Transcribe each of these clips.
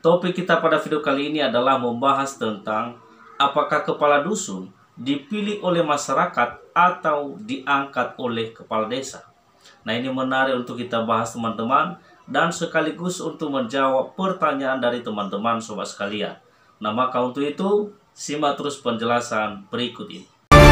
Topik kita pada video kali ini adalah membahas tentang apakah kepala dusun dipilih oleh masyarakat atau diangkat oleh kepala desa. Nah, ini menarik untuk kita bahas teman-teman, dan sekaligus untuk menjawab pertanyaan dari teman-teman sobat sekalian. Nah, maka untuk itu simak terus penjelasan berikut ini.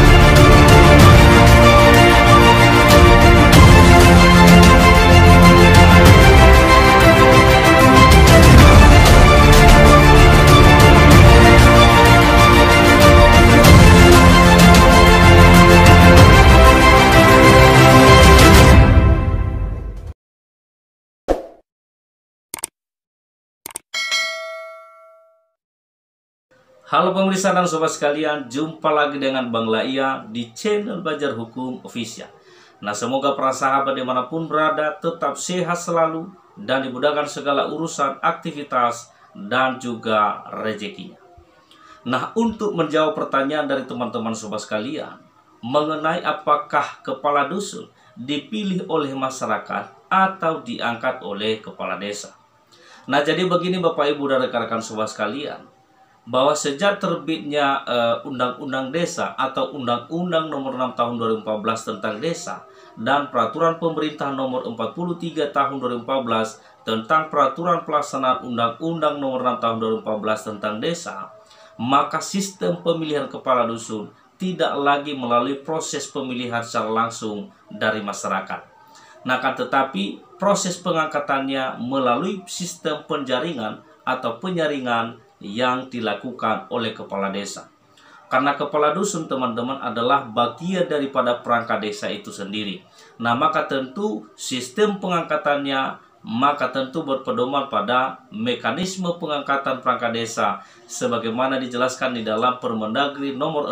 Halo pemirsa dan sobat sekalian, jumpa lagi dengan Bang Laia di channel Belajar Hukum Official. Nah, semoga para sahabat dimanapun berada tetap sehat selalu dan dimudahkan segala urusan, aktivitas, dan juga rezekinya. Nah, untuk menjawab pertanyaan dari teman-teman sobat sekalian mengenai apakah kepala dusun dipilih oleh masyarakat atau diangkat oleh kepala desa. Nah, jadi begini Bapak Ibu dan rekan-rekan sobat sekalian, bahwa sejak terbitnya Undang-Undang Desa atau Undang-Undang Nomor 6 Tahun 2014 tentang Desa dan Peraturan Pemerintah Nomor 43 Tahun 2014 tentang Peraturan Pelaksanaan Undang-Undang Nomor 6 Tahun 2014 tentang Desa, maka sistem pemilihan kepala dusun tidak lagi melalui proses pemilihan secara langsung dari masyarakat. Nah, kan tetapi proses pengangkatannya melalui sistem penjaringan atau penyaringan yang dilakukan oleh kepala desa. Karena kepala dusun teman-teman adalah bagian daripada perangkat desa itu sendiri. Nah, maka tentu sistem pengangkatannya berpedoman pada mekanisme pengangkatan perangkat desa sebagaimana dijelaskan di dalam Permendagri nomor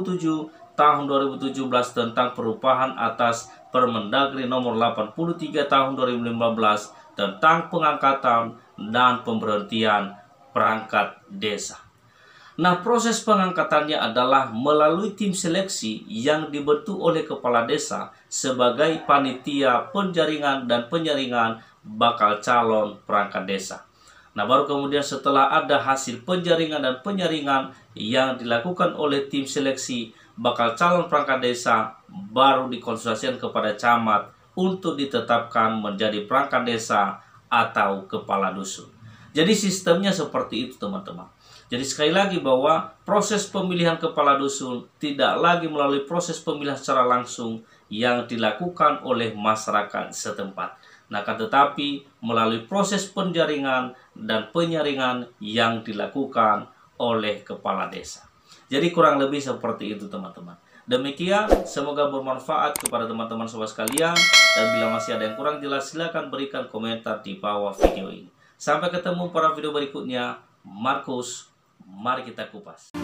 67 tahun 2017 tentang perubahan atas Permendagri nomor 83 tahun 2015 tentang pengangkatan dan pemberhentian perangkat desa. Nah, proses pengangkatannya adalah melalui tim seleksi yang dibentuk oleh kepala desa sebagai panitia penjaringan dan penyaringan bakal calon perangkat desa. Nah, baru kemudian setelah ada hasil penjaringan dan penyaringan yang dilakukan oleh tim seleksi bakal calon perangkat desa, baru dikonsultasikan kepada camat untuk ditetapkan menjadi perangkat desa atau kepala dusun. Jadi sistemnya seperti itu teman-teman. Jadi sekali lagi bahwa proses pemilihan kepala dusun tidak lagi melalui proses pemilihan secara langsung yang dilakukan oleh masyarakat setempat. Nah, kan tetapi melalui proses penjaringan dan penyaringan yang dilakukan oleh kepala desa. Jadi kurang lebih seperti itu teman-teman. Demikian, semoga bermanfaat kepada teman-teman sobat sekalian. Dan bila masih ada yang kurang jelas, silahkan berikan komentar di bawah video ini. Sampai ketemu pada video berikutnya. Markus, mari kita kupas.